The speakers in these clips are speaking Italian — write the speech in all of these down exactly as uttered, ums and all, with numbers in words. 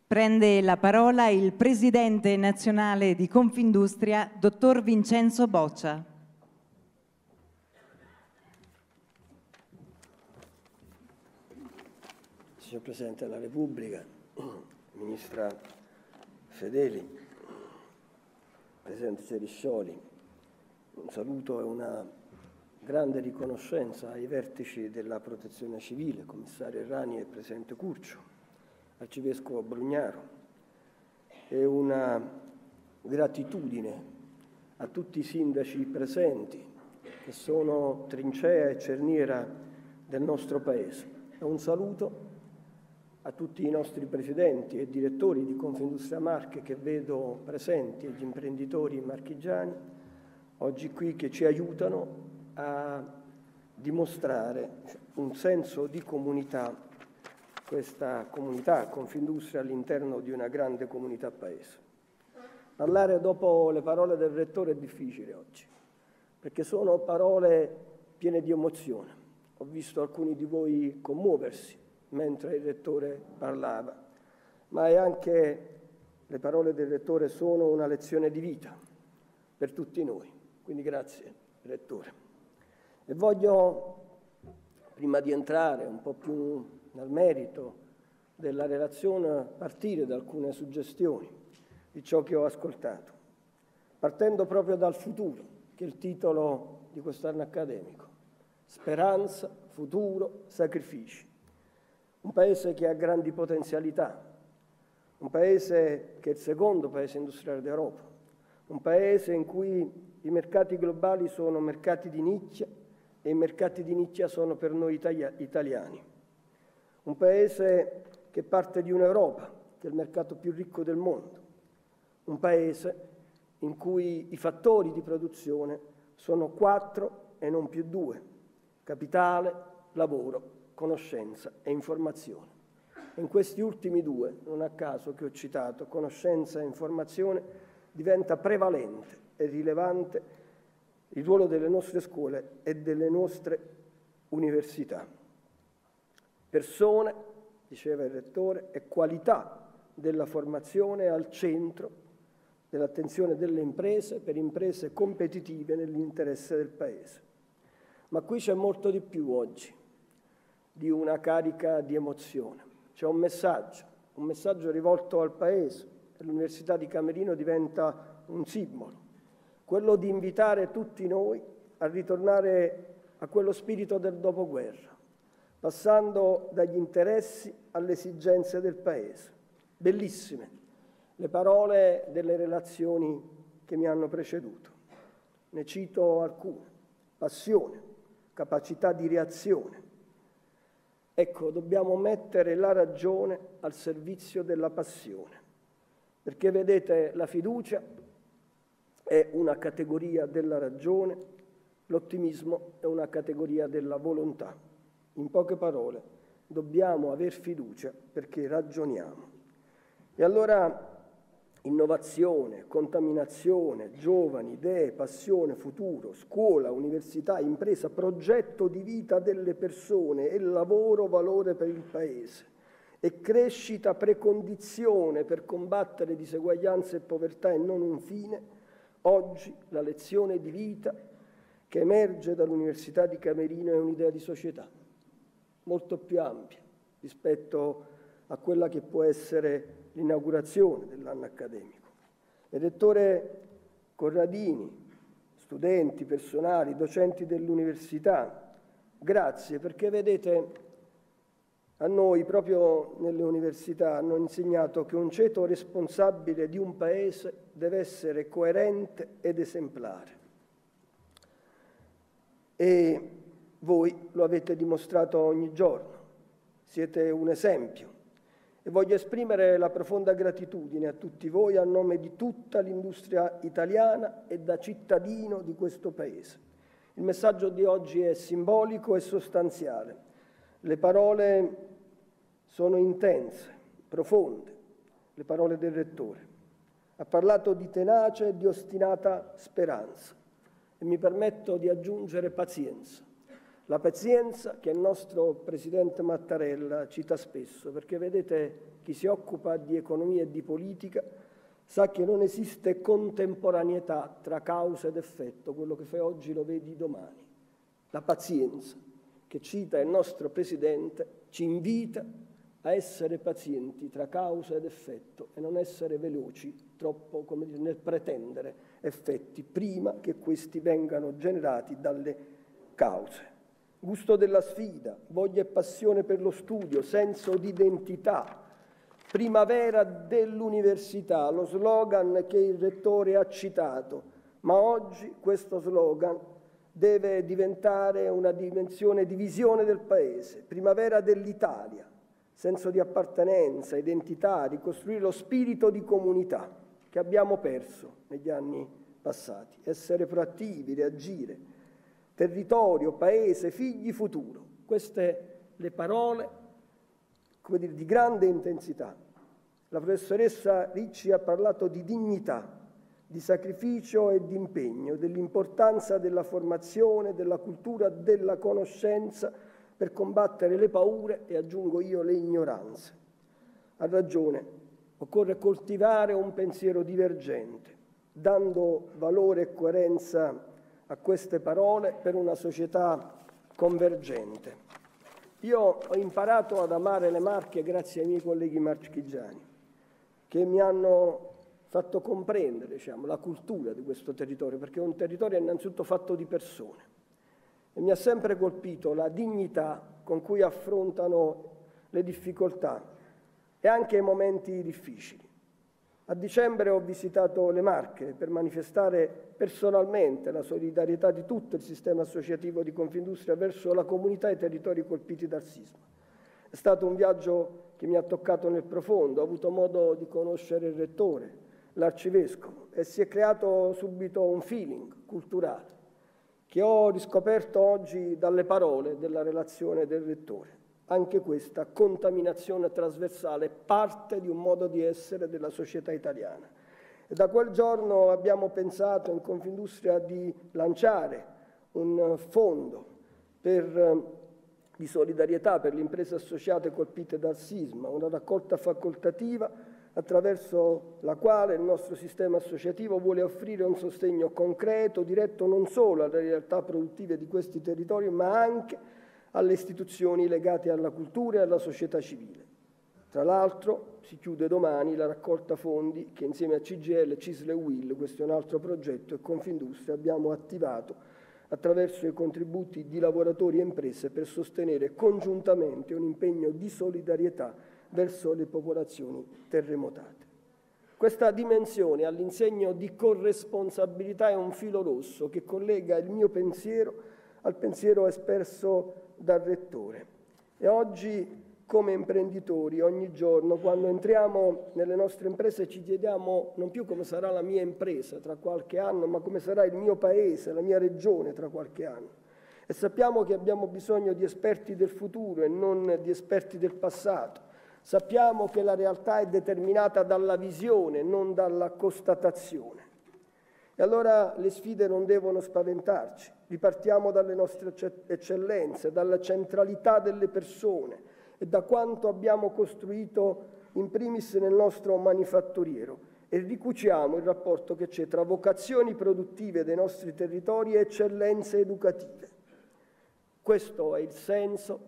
Prende la parola il Presidente nazionale di Confindustria, dottor Vincenzo Boccia. Signor Presidente della Repubblica, Ministra Fedeli, Presidente Ceriscioli, un saluto e una grande riconoscenza ai vertici della Protezione Civile, Commissario Errani e Presidente Curcio, Arcivescovo Brugnaro, e una gratitudine a tutti i sindaci presenti che sono trincea e cerniera del nostro Paese. E un saluto a tutti i nostri presidenti e direttori di Confindustria Marche che vedo presenti e gli imprenditori marchigiani oggi qui che ci aiutano a dimostrare un senso di comunità, questa comunità Confindustria all'interno di una grande comunità paese. Parlare dopo le parole del Rettore è difficile oggi, perché sono parole piene di emozione. Ho visto alcuni di voi commuoversi mentre il Rettore parlava, ma è anche, le parole del Rettore sono una lezione di vita per tutti noi. Quindi grazie, Rettore. E voglio, prima di entrare un po' più nel merito della relazione, partire da alcune suggestioni di ciò che ho ascoltato, partendo proprio dal futuro, che è il titolo di quest'anno accademico. Speranza, futuro, sacrifici. Un Paese che ha grandi potenzialità, un Paese che è il secondo Paese industriale d'Europa, un Paese in cui i mercati globali sono mercati di nicchia e i mercati di nicchia sono per noi italiani. Un Paese che parte di un'Europa, che è il mercato più ricco del mondo. Un Paese in cui i fattori di produzione sono quattro e non più due: capitale, lavoro, conoscenza e informazione. In questi ultimi due, non a caso che ho citato, conoscenza e informazione, diventa prevalente e rilevante il ruolo delle nostre scuole e delle nostre università. Persone, diceva il Rettore, e qualità della formazione al centro dell'attenzione delle imprese, per imprese competitive nell'interesse del Paese. Ma qui c'è molto di più oggi di una carica di emozione. C'è un messaggio, un messaggio rivolto al Paese, e l'Università di Camerino diventa un simbolo, quello di invitare tutti noi a ritornare a quello spirito del dopoguerra, passando dagli interessi alle esigenze del Paese. Bellissime le parole delle relazioni che mi hanno preceduto. Ne cito alcune: passione, capacità di reazione. Ecco, dobbiamo mettere la ragione al servizio della passione, perché vedete, la fiducia è una categoria della ragione, l'ottimismo è una categoria della volontà. In poche parole, dobbiamo aver fiducia perché ragioniamo. E allora innovazione, contaminazione, giovani, idee, passione, futuro, scuola, università, impresa, progetto di vita delle persone e lavoro, valore per il Paese. E crescita, precondizione per combattere diseguaglianze e povertà e non un fine. Oggi la lezione di vita che emerge dall'Università di Camerino è un'idea di società molto più ampia rispetto a quella che può essere l'inaugurazione dell'anno accademico. Il Rettore Corradini, studenti, personali, docenti dell'università, grazie, perché vedete, a noi proprio nelle università hanno insegnato che un ceto responsabile di un Paese deve essere coerente ed esemplare. E voi lo avete dimostrato ogni giorno, siete un esempio. E voglio esprimere la profonda gratitudine a tutti voi a nome di tutta l'industria italiana e da cittadino di questo Paese. Il messaggio di oggi è simbolico e sostanziale. Le parole sono intense, profonde, le parole del Rettore. Ha parlato di tenace e di ostinata speranza e mi permetto di aggiungere pazienza. La pazienza che il nostro Presidente Mattarella cita spesso, perché vedete, chi si occupa di economia e di politica sa che non esiste contemporaneità tra causa ed effetto, quello che fai oggi lo vedi domani. La pazienza che cita il nostro Presidente ci invita a essere pazienti tra causa ed effetto e non essere veloci troppo, come dire, nel pretendere effetti prima che questi vengano generati dalle cause. Gusto della sfida, voglia e passione per lo studio, senso di identità, primavera dell'università, lo slogan che il Rettore ha citato, ma oggi questo slogan deve diventare una dimensione di visione del Paese, primavera dell'Italia, senso di appartenenza, identità, ricostruire lo spirito di comunità che abbiamo perso negli anni passati, essere proattivi, reagire. Territorio, paese, figli, futuro. Queste le parole, come dire, di grande intensità. La professoressa Ricci ha parlato di dignità, di sacrificio e di impegno, dell'importanza della formazione, della cultura, della conoscenza per combattere le paure e, aggiungo io, le ignoranze. Ha ragione, occorre coltivare un pensiero divergente, dando valore e coerenza a queste parole per una società convergente. Io ho imparato ad amare le Marche grazie ai miei colleghi marchigiani, che mi hanno fatto comprendere, diciamo, la cultura di questo territorio, perché è un territorio innanzitutto fatto di persone. E mi ha sempre colpito la dignità con cui affrontano le difficoltà e anche i momenti difficili. A dicembre ho visitato le Marche per manifestare personalmente la solidarietà di tutto il sistema associativo di Confindustria verso la comunità e i territori colpiti dal sisma. È stato un viaggio che mi ha toccato nel profondo, ho avuto modo di conoscere il Rettore, l'Arcivescovo, e si è creato subito un feeling culturale che ho riscoperto oggi dalle parole della relazione del Rettore. Anche questa contaminazione trasversale è parte di un modo di essere della società italiana. E da quel giorno abbiamo pensato in Confindustria di lanciare un fondo per, di solidarietà per le imprese associate colpite dal sisma, una raccolta facoltativa attraverso la quale il nostro sistema associativo vuole offrire un sostegno concreto, diretto non solo alle realtà produttive di questi territori, ma anche alle istituzioni legate alla cultura e alla società civile. Tra l'altro si chiude domani la raccolta fondi che insieme a C G I L, C I S L e U I L, questo è un altro progetto, e Confindustria abbiamo attivato attraverso i contributi di lavoratori e imprese per sostenere congiuntamente un impegno di solidarietà verso le popolazioni terremotate. Questa dimensione all'insegno di corresponsabilità è un filo rosso che collega il mio pensiero al pensiero espresso dal Rettore. E oggi, come imprenditori, ogni giorno, quando entriamo nelle nostre imprese, ci chiediamo non più come sarà la mia impresa tra qualche anno, ma come sarà il mio paese, la mia regione tra qualche anno. E sappiamo che abbiamo bisogno di esperti del futuro e non di esperti del passato. Sappiamo che la realtà è determinata dalla visione, non dalla constatazione. E allora le sfide non devono spaventarci. Ripartiamo dalle nostre eccellenze, dalla centralità delle persone e da quanto abbiamo costruito in primis nel nostro manifatturiero e ricuciamo il rapporto che c'è tra vocazioni produttive dei nostri territori e eccellenze educative. Questo è il senso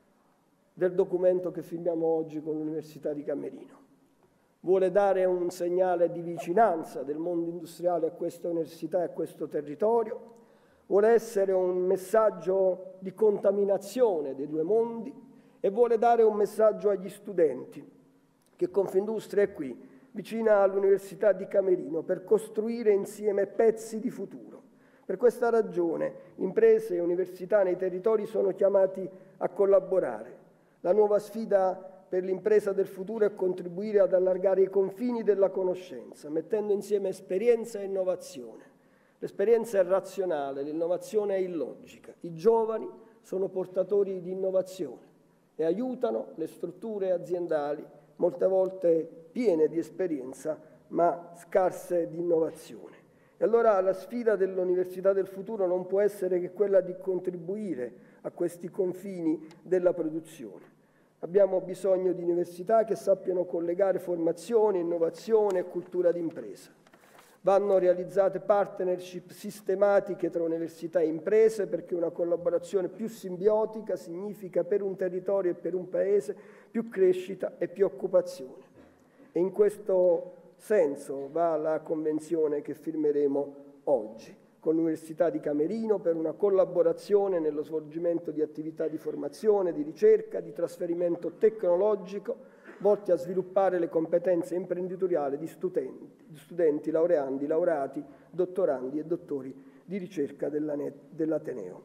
del documento che firmiamo oggi con l'Università di Camerino. Vuole dare un segnale di vicinanza del mondo industriale a questa università e a questo territorio, vuole essere un messaggio di contaminazione dei due mondi e vuole dare un messaggio agli studenti che Confindustria è qui, vicina all'Università di Camerino, per costruire insieme pezzi di futuro. Per questa ragione imprese e università nei territori sono chiamati a collaborare. La nuova sfida per l'impresa del futuro è contribuire ad allargare i confini della conoscenza, mettendo insieme esperienza e innovazione. L'esperienza è razionale, l'innovazione è illogica. I giovani sono portatori di innovazione e aiutano le strutture aziendali, molte volte piene di esperienza, ma scarse di innovazione. E allora la sfida dell'Università del futuro non può essere che quella di contribuire a questi confini della produzione. Abbiamo bisogno di università che sappiano collegare formazione, innovazione e cultura d'impresa. Vanno realizzate partnership sistematiche tra università e imprese, perché una collaborazione più simbiotica significa per un territorio e per un paese più crescita e più occupazione. E in questo senso va la convenzione che firmeremo oggi con l'Università di Camerino per una collaborazione nello svolgimento di attività di formazione, di ricerca, di trasferimento tecnologico volti a sviluppare le competenze imprenditoriali di studenti, di studenti laureandi, laureati, dottorandi e dottori di ricerca dell'Ateneo.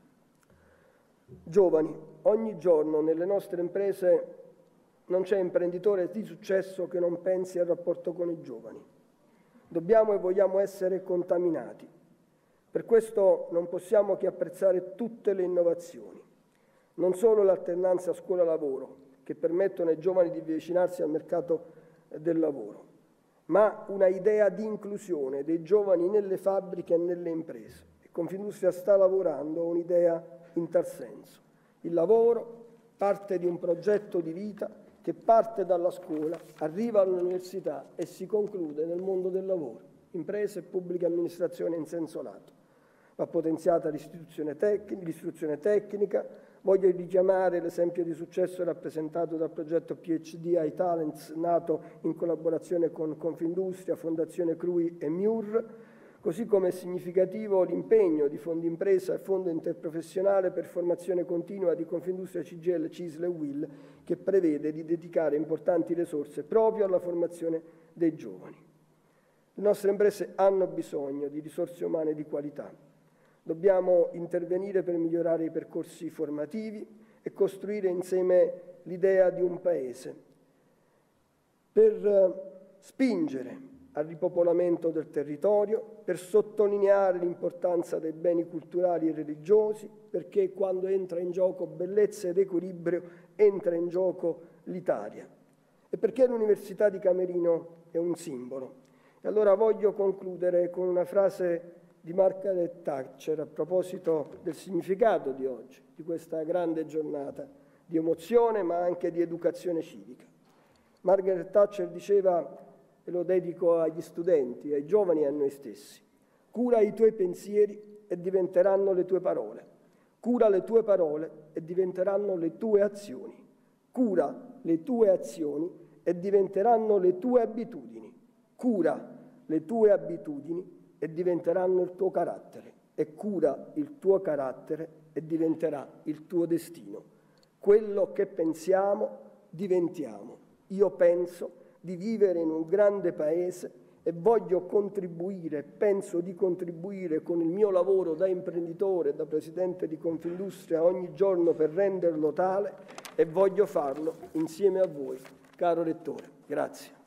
Giovani, ogni giorno nelle nostre imprese non c'è imprenditore di successo che non pensi al rapporto con i giovani. Dobbiamo e vogliamo essere contaminati. Per questo non possiamo che apprezzare tutte le innovazioni, non solo l'alternanza scuola-lavoro, che permettono ai giovani di avvicinarsi al mercato del lavoro, ma una idea di inclusione dei giovani nelle fabbriche e nelle imprese. E Confindustria sta lavorando a un'idea in tal senso. Il lavoro parte di un progetto di vita che parte dalla scuola, arriva all'università e si conclude nel mondo del lavoro, imprese e pubblica amministrazione in senso lato. Va potenziata l'istruzione tecnica, l'istruzione tecnica. Voglio richiamare l'esempio di successo rappresentato dal progetto P H D iTalents, nato in collaborazione con Confindustria, Fondazione C R U I e M I U R, così come è significativo l'impegno di Fondo Impresa e Fondo Interprofessionale per Formazione Continua di Confindustria, C G I L, C I S L e U I L, che prevede di dedicare importanti risorse proprio alla formazione dei giovani. Le nostre imprese hanno bisogno di risorse umane di qualità. Dobbiamo intervenire per migliorare i percorsi formativi e costruire insieme l'idea di un paese, per spingere al ripopolamento del territorio, per sottolineare l'importanza dei beni culturali e religiosi, perché quando entra in gioco bellezza ed equilibrio entra in gioco l'Italia, e perché l'Università di Camerino è un simbolo. E allora voglio concludere con una frase di Margaret Thatcher a proposito del significato di oggi, di questa grande giornata di emozione ma anche di educazione civica. Margaret Thatcher diceva, e lo dedico agli studenti, ai giovani e a noi stessi: cura i tuoi pensieri e diventeranno le tue parole, cura le tue parole e diventeranno le tue azioni, cura le tue azioni e diventeranno le tue abitudini, cura le tue abitudini e diventeranno il tuo carattere, e cura il tuo carattere e diventerà il tuo destino. Quello che pensiamo, diventiamo. Io penso di vivere in un grande paese e voglio contribuire, penso di contribuire con il mio lavoro da imprenditore, da presidente di Confindustria ogni giorno per renderlo tale, e voglio farlo insieme a voi, caro lettore. Grazie.